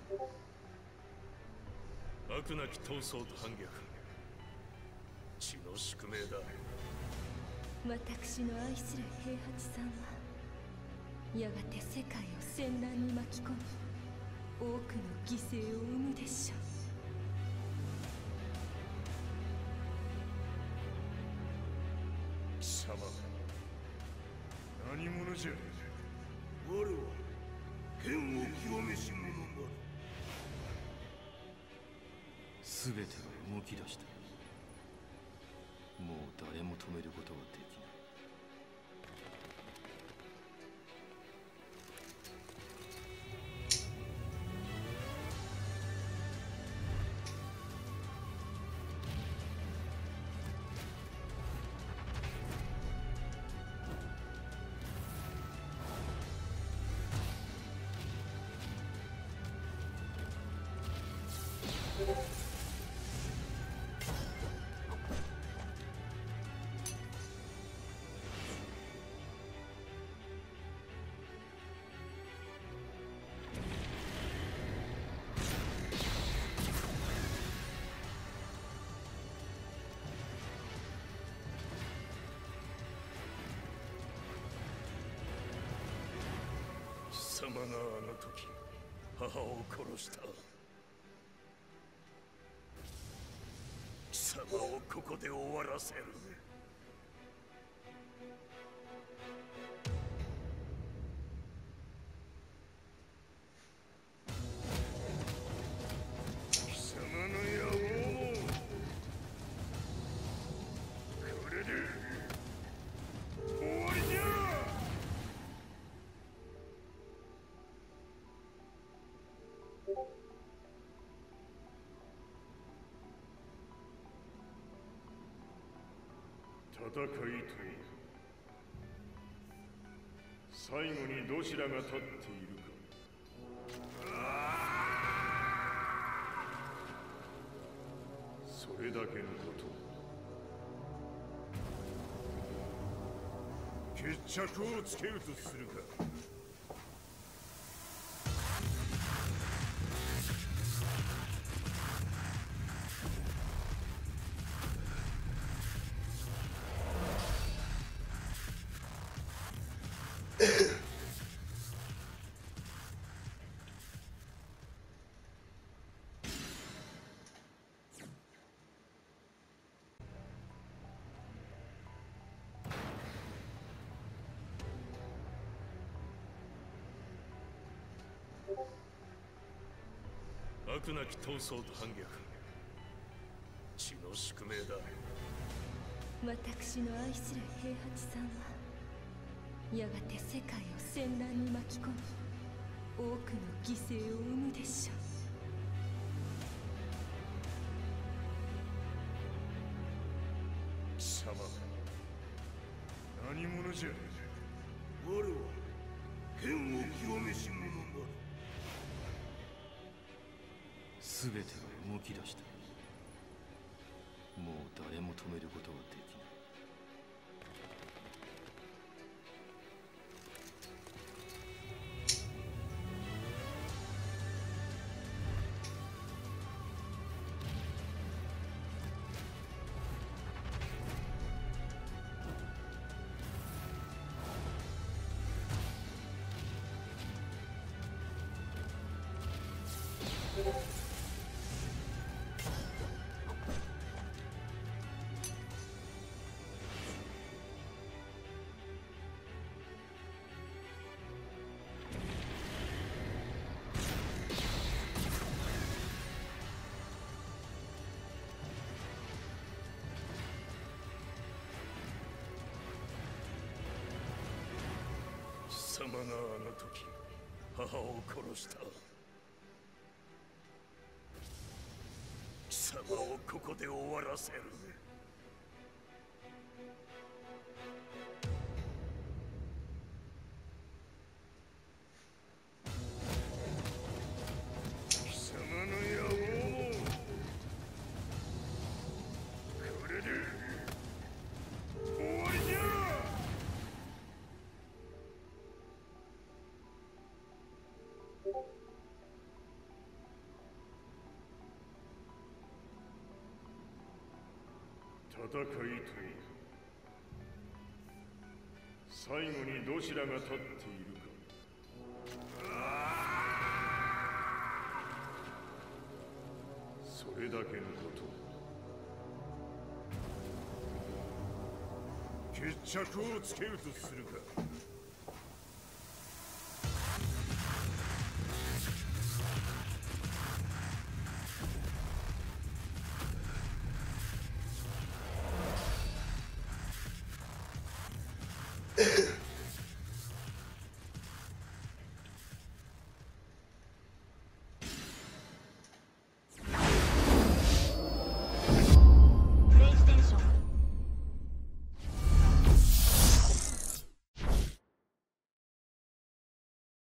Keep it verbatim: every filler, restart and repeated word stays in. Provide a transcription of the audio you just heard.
悪なき闘争と反逆、血の宿命だ。 私の愛する平八さんはやがて世界を戦乱に巻き込み多くの犠牲を生むでしょう。 貴様何者じゃ。 我は剣を極めし者なる。 全てが動き出した。もう誰も止めることはできない。 貴様があの時母を殺した。貴様をここで終わらせる。貴様の野望もこれで終わりじゃ。戦いとは最後にどちらが立っているか、それだけのこと。決着をつけるとするか。悪なき闘争と反逆、血の宿命だ。 私の愛する平八さんはやがて世界を戦乱に巻き込み多くの犠牲を生むでしょう。 貴様何者じゃ。 我は剣を極めし者なる。 全てが動き出した。もう誰も止めることはできない。 貴様があの時母を殺した。貴様をここで終わらせる。貴様の野望もこれで終わりじゃ。 戦いと最後にどちらが立っているか、それだけのこと。決着をつけるとするか。